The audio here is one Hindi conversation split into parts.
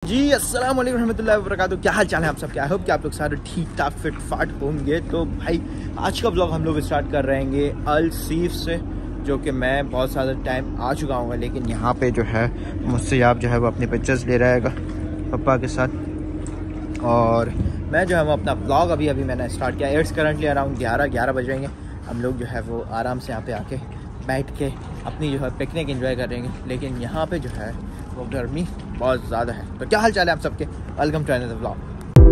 जी अस्सलाम वालेकुम रहमतुल्लाहि व बरकातुहू। क्या हाल चाल है आप सब? क्या होप कि आप लोग सारे ठीक ठाक फिट फाट होंगे। तो भाई आज का ब्लॉग हम लोग स्टार्ट कर रहे हैं अल सीफ से, जो कि मैं बहुत ज़्यादा टाइम आ चुका हूँ, लेकिन यहाँ पे जो है मुझसे आप जो है वो अपनी पिक्चर्स ले रहेगा पापा के साथ, और मैं जो है वो अपना ब्लॉग अभी मैंने स्टार्ट किया। इट्स करंटली अराउंड 11 बज रहे हैं। हम लोग जो है वो आराम से यहाँ पे आके बैठ के अपनी जो है पिकनिक एंजॉय करेंगे, लेकिन यहाँ पे जो है वो गर्मी बहुत ज़्यादा है। तो क्या हाल चाल है आप सबके? Welcome to another vlog.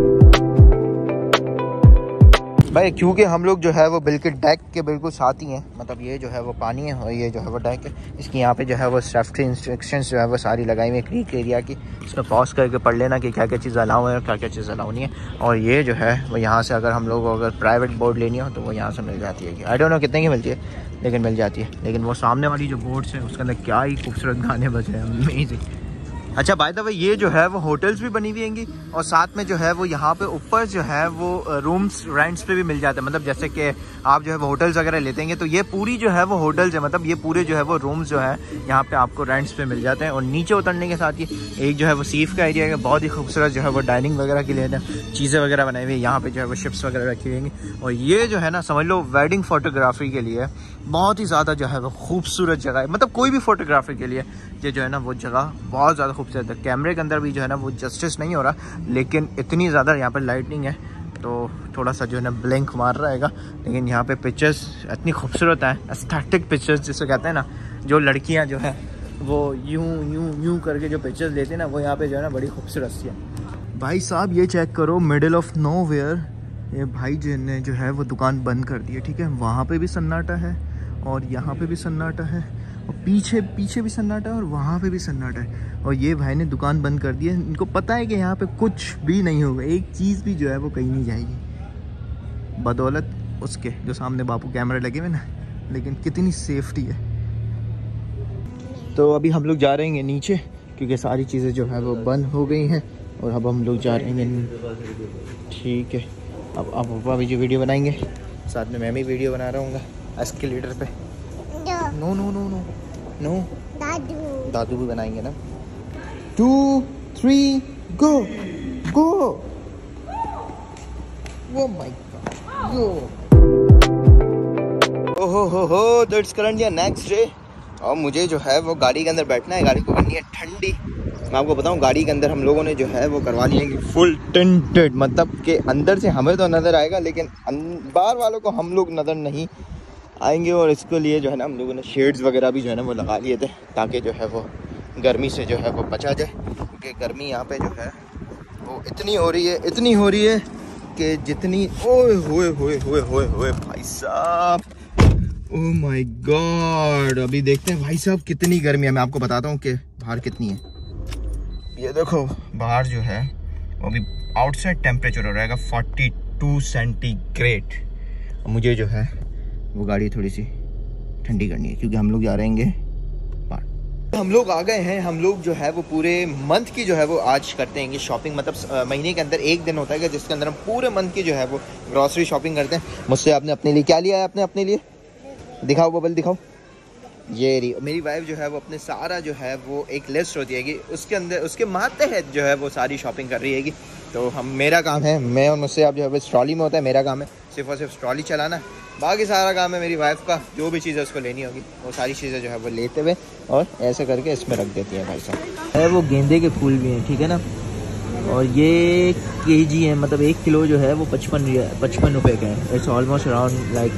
भाई क्योंकि हम लोग जो है वो बिल्कुल डेक के बिल्कुल साथ ही हैं, मतलब ये जो है वो पानी है और ये जो है वो डेक है। इसकी यहाँ पे जो है वो सेफ्टी इंस्ट्रक्शंस जो है वो सारी लगाई हुई है क्रीक एरिया की। इसमें पॉज करके पढ़ लेना कि क्या क्या चीज़ अलाउ है और क्या क्या चीज़ अलाउ नहीं है। और ये जो है वो यहाँ से अगर हम लोग अगर प्राइवेट बोर्ड लेनी हो तो वो यहाँ से मिल जाती है। आई डोंट नो कितने की मिलती है, लेकिन मिल जाती है। लेकिन वो सामने वाली जो बोर्ड्स है उसके अंदर क्या ही खूबसूरत गाने बजे हैं, अमेजिंग। अच्छा बाय द वे ये जो है वो होटल्स भी बनी हुई होंगी, और साथ में जो है वो यहाँ पे ऊपर जो है वो रूम्स रेंट्स पे भी मिल जाते हैं। मतलब जैसे कि आप जो है वो होटल्स वगैरह लेते हैं तो ये पूरी जो है वो होटल्स है, मतलब ये पूरे जो है वो रूम्स जो है यहाँ पे आपको रेंट्स पे मिल जाते हैं। और नीचे उतरने के साथ ही एक जो है वो सीफ का एरिया है, बहुत ही खूबसूरत जो है वो डाइनिंग वगैरह के लिए चीज़ें वगैरह बनाई हुई है। यहाँ पे जो है वो शिप्स वगैरह रखी हुई हैं, और ये जो है ना समझ लो वेडिंग फोटोग्राफी के लिए बहुत ही ज़्यादा जो है वो खूबसूरत जगह है। मतलब कोई भी फोटोग्राफी के लिए ये जो है ना वो जगह बहुत ज़्यादा खूबसूरत है। कैमरे के अंदर भी जो है ना वो जस्टिस नहीं हो रहा, लेकिन इतनी ज़्यादा यहाँ पर लाइटनिंग है तो थोड़ा सा जो है ना ब्लिंक मार रहेगा। लेकिन यहाँ पे पिक्चर्स इतनी खूबसूरत हैं, एस्थेटिक पिक्चर्स जिसे कहते हैं ना, जो लड़कियाँ जो है वो यूं करके जो पिक्चर्स लेते हैं ना, वो यहाँ पे जो है ना बड़ी खूबसूरत सी है। भाई साहब ये चेक करो, मिडिल ऑफ नोवेयर ये भाई जिन्हें जो है वो दुकान बंद कर दी है, ठीक है। वहाँ पे भी सन्नाटा है और यहाँ पे भी सन्नाटा है, और पीछे भी सन्नाटा है और वहाँ पे भी सन्नाटा है। और ये भाई ने दुकान बंद कर दी है। इनको पता है कि यहाँ पे कुछ भी नहीं होगा, एक चीज़ भी जो है वो कहीं नहीं जाएगी, बदौलत उसके जो सामने बापू कैमरे लगे हुए ना। लेकिन कितनी सेफ्टी है। तो अभी हम लोग जा रहे हैं नीचे, क्योंकि सारी चीज़ें जो है वो बंद हो गई हैं, और अब हम लोग जा रहे हैं, ठीक है। अब पापा भी जो वीडियो बनाएंगे, साथ में मैं भी वीडियो बना रहा हूँ एस्केलेटर पे। No no no no no, दादू भी बनाएंगे ना। 2 3 गो गो। ओ माय गॉड, गो। ओहो दैट्स करंटली नेक्स्ट डे, और मुझे जो है वो गाड़ी के अंदर बैठना है। गाड़ी को करनी है ठंडी। मैं आपको बताऊं, गाड़ी के अंदर हम लोगों ने जो है वो करवा ली है फुल टिंटेड, मतलब कि अंदर से हमें तो नज़र आएगा लेकिन बाहर वालों को हम लोग नज़र नहीं आएंगे। और इसके लिए जो है ना हम लोगों ने शेड्स वगैरह भी जो है ना वो लगा लिए थे, ताकि जो है वो गर्मी से जो है वो बचा जाए। क्योंकि गर्मी यहाँ पे जो है वो इतनी हो रही है कि जितनी ओए होए भाई साहब, ओह माय गॉड। अभी देखते हैं भाई साहब कितनी गर्मी है। मैं आपको बताता हूँ कि बाहर कितनी है। ये देखो बाहर जो है वो अभी आउटसाइड टेम्परेचर हो रहेगा 42 सेंटीग्रेड। मुझे जो है वो गाड़ी थोड़ी सी ठंडी करनी है, क्योंकि हम लोग जा रहे हैं बाहर। हम लोग आ गए हैं। हम लोग जो है वो पूरे मंथ की जो है वो आज करते हैं शॉपिंग। मतलब महीने के अंदर एक दिन होता है जिसके अंदर हम पूरे मंथ की जो है वो ग्रॉसरी शॉपिंग करते हैं। मुझसे आपने अपने लिए क्या लिया है? आपने अपने लिए दिखाओ, बबल दिखाओ। ये रही मेरी वाइफ जो है वो अपने सारा जो है वो एक लिस्ट होती है कि उसके अंदर उसके मातहत जो है वो सारी शॉपिंग कर रही है। तो मेरा काम है, मैं और मुझसे आप जो है वो ट्रॉली में होता है, मेरा काम है सिर्फ और सिर्फ ट्रॉली चलाना। बाकी सारा काम है मेरी वाइफ का, जो भी चीज़ें उसको लेनी होगी वो सारी चीज़ें जो है वो लेते हुए और ऐसे करके इसमें रख देती है। भाई साहब है वो गेंदे के फूल भी हैं, ठीक है ना। और ये केजी है, मतलब 1 किलो जो है वो 55 रुपये का है। इट्स ऑलमोस्ट अराउंड लाइक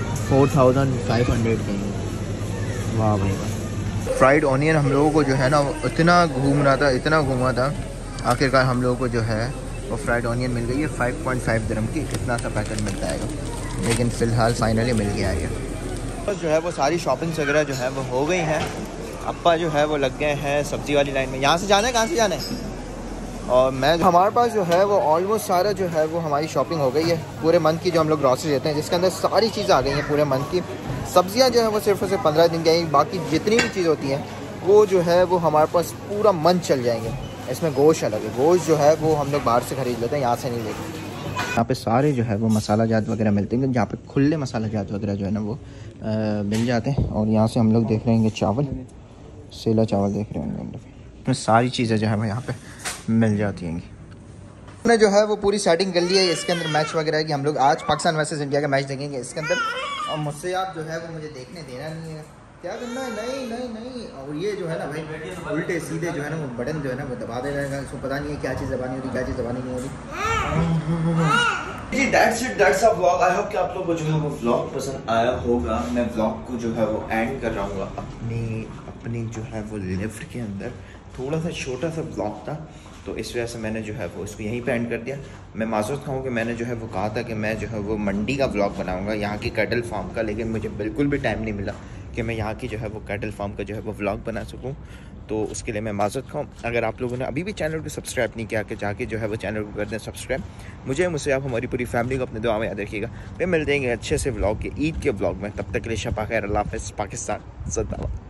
4500 के। वाह भाई वाह। फ्राइड ऑनियन हम लोगों को जो है ना इतना घूमा था, आखिरकार हम लोगों को जो है वो फ्राइड ऑनियन मिल गई है 5.5 दिरहम की। इतना सा पैकेट मिलता है, लेकिन फ़िलहाल फाइनली मिल गया है। बस जो है वो सारी शॉपिंग्स वगैरह जो है वो हो गई हैं। अप्पा जो है वो लग गए हैं सब्ज़ी वाली लाइन में। यहाँ से जाना है, कहाँ से जाना है? और हमारे पास जो है वो ऑलमोस्ट सारा जो है वो हमारी शॉपिंग हो गई है पूरे मंथ की, जो हम लोग ग्रॉसरी लेते हैं, जिसके अंदर सारी चीज़ें आ गई हैं पूरे मंथ की। सब्जियां जो है वो सिर्फ और सिर्फ 15 दिन की आएंगी, बाकी जितनी भी चीज़ होती हैं वो जो है वो हमारे पास पूरा मंथ चल जाएंगे। इसमें गोश्त अलग है, गोश्त जो है वो हम लोग बाहर से ख़रीद लेते हैं, यहाँ से नहीं लेते। यहाँ पे सारे जो है वो मसाला जात वगैरह मिलते हैं, जहाँ पे खुले मसाला जात वगैरह जो है ना वो मिल जाते हैं। और यहाँ से हम लोग देख रहे हैं चावल, सेला चावल देख रहे हैं, सारी चीज़ें जो है वो यहाँ पे मिल जाती हैं। हमने जो है वो पूरी सेटिंग कर ली है इसके अंदर मैच वगैरह की। हम लोग आज पाकिस्तान वर्सेस इंडिया का मैच देखेंगे इसके अंदर, और मुझसे आप जो है वो मुझे देखने देना नहीं है, क्या करना है, नहीं नहीं नहीं। और ये जो है ना भाई उल्टे सीधे जो है ना वो बटन जो है ना वो दबा दे रहेगा, इसको पता नहीं है क्या चीज़ दबानी होती, क्या चीज़ दबानी नहीं होती। जी that's it, that's a vlog. I hope कि आप लोग को जो है वो व्लॉग पसंद आया होगा। मैं व्लॉग को जो है वो एंड कर रहा हूँ अपनी जो है वो लिफ्ट के अंदर। थोड़ा सा छोटा सा व्लॉग था तो इस वजह से मैंने जो है वो इसको यहीं पे एंड कर दिया। मैं मासूस खाऊँ कि मैंने जो है वो कहा था कि मैं जो है वो मंडी का व्लॉग बनाऊंगा, यहाँ की कैटल फार्म का, लेकिन मुझे बिल्कुल भी टाइम नहीं मिला कि मैं यहाँ की जो है वो कैटल फार्म का जो है वो व्लॉग बना सकूँ। तो उसके लिए मैं मासूस खाऊँ। अगर आप लोगों ने अभी भी चैनल को सब्सक्राइब नहीं किया कि जाके जो है वो चैनल को कर दें सब्सक्राइब। मुझसे आप हमारी पूरी फैमिली को अपने दुआ में याद रखिएगा। फिर मिल देंगे अच्छे से व्लॉग के, ईद के व्लॉग में। तब तक के लिए शपा खैर, अल्लाह हाफ़िज़। पाकिस्तान ज़िंदाबाद।